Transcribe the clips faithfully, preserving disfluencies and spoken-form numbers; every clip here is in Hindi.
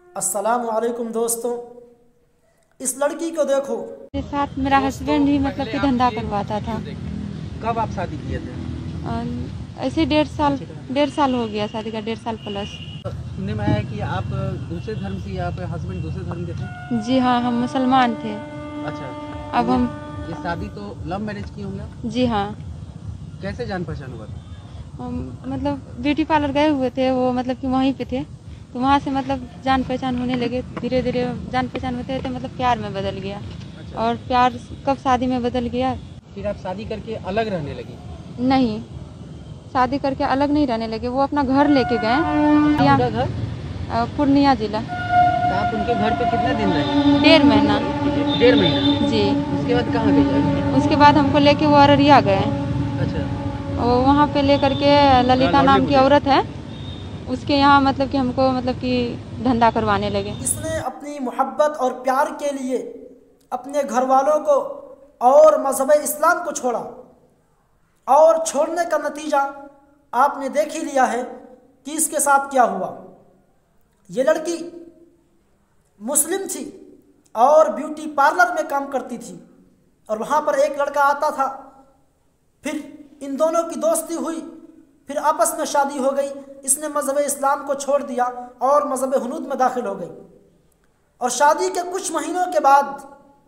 अस्सलाम वालेकुम दोस्तों, इस लड़की को देखो। मेरे साथ मेरा हस्बैंड ही मतलब कि धंधा करवाता था। कब आप शादी किए थे? और ऐसे डेढ़ साल डेढ़ साल हो गया शादी का, डेढ़ साल प्लस। सुनने में आया है कि आप दूसरे धर्म से, आपके हस्बैंड दूसरे धर्म के थे? जी हाँ, हम मुसलमान थे। अच्छा, अब हम ये शादी तो लव मैरिज की होंगे? जी हाँ। कैसे जान पहचान हुआ था? हम मतलब ब्यूटी पार्लर गए हुए थे, वो मतलब कि वहीं पे थे, तो वहाँ से मतलब जान पहचान होने लगे। धीरे धीरे जान पहचान होते होते मतलब प्यार में बदल गया। अच्छा। और प्यार कब शादी में बदल गया। फिर आप शादी करके अलग रहने लगी? नहीं, शादी करके अलग नहीं रहने लगे। वो अपना घर लेके गए। उनका घर? पूर्णिया जिला। तो आप उनके घर पे कितने दिन रहे? डेढ़ महीना। डेढ़ महीना? जी। उसके बाद कहाँ गई? उसके बाद हमको लेके वो अररिया गए। अच्छा। और वहाँ पे लेकर के ललिता नाम की औरत है, उसके यहाँ मतलब कि हमको मतलब कि धंधा करवाने लगे। इसने अपनी मोहब्बत और प्यार के लिए अपने घर वालों को और मज़हब इस्लाम को छोड़ा, और छोड़ने का नतीजा आपने देख ही लिया है कि इसके साथ क्या हुआ। ये लड़की मुस्लिम थी और ब्यूटी पार्लर में काम करती थी, और वहाँ पर एक लड़का आता था। फिर इन दोनों की दोस्ती हुई, फिर आपस में शादी हो गई। इसने मज़हब इस्लाम को छोड़ दिया और मज़हब हुनूद में दाखिल हो गई। और शादी के कुछ महीनों के बाद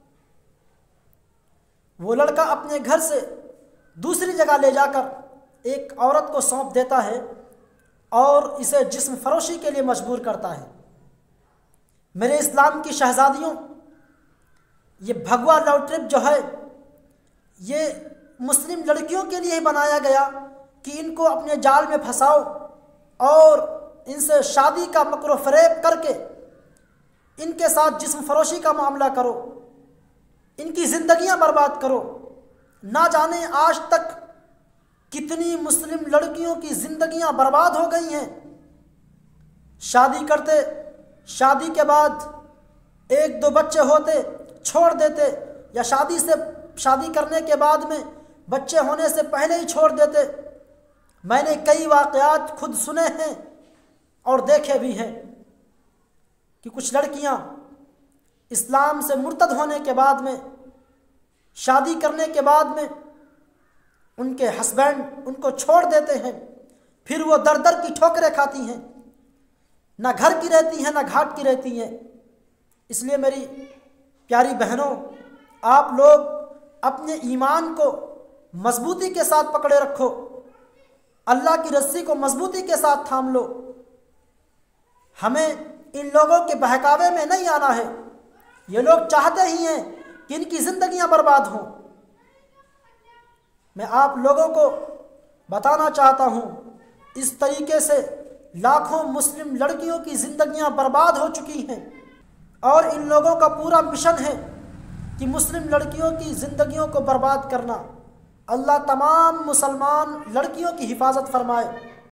वो लड़का अपने घर से दूसरी जगह ले जाकर एक औरत को सौंप देता है और इसे जिस्म फरोशी के लिए मजबूर करता है। मेरे इस्लाम की शहजादियों, ये भगवा लव ट्रिप जो है, ये मुस्लिम लड़कियों के लिए ही बनाया गया कि इनको अपने जाल में फंसाओ और इनसे शादी का मकरो फरेब करके इनके साथ जिस्म फरोशी का मामला करो, इनकी ज़िंदगियां बर्बाद करो। ना जाने आज तक कितनी मुस्लिम लड़कियों की ज़िंदगियां बर्बाद हो गई हैं। शादी करते, शादी के बाद एक दो बच्चे होते छोड़ देते, या शादी से शादी करने के बाद में बच्चे होने से पहले ही छोड़ देते। मैंने कई वाक़यात खुद सुने हैं और देखे भी हैं कि कुछ लड़कियां इस्लाम से मुर्तद होने के बाद में, शादी करने के बाद में उनके हस्बैंड उनको छोड़ देते हैं। फिर वो दर दर की ठोकरें खाती हैं, ना घर की रहती हैं ना घाट की रहती हैं। इसलिए मेरी प्यारी बहनों, आप लोग अपने ईमान को मजबूती के साथ पकड़े रखो, अल्लाह की रस्सी को मजबूती के साथ थाम लो। हमें इन लोगों के बहकावे में नहीं आना है। ये लोग चाहते ही हैं कि इनकी ज़िंदगियां बर्बाद हों। मैं आप लोगों को बताना चाहता हूँ, इस तरीके से लाखों मुस्लिम लड़कियों की ज़िंदगियां बर्बाद हो चुकी हैं, और इन लोगों का पूरा मिशन है कि मुस्लिम लड़कियों की ज़िंदगियों को बर्बाद करना। अल्लाह तमाम मुसलमान लड़कियों की हिफाजत फरमाए।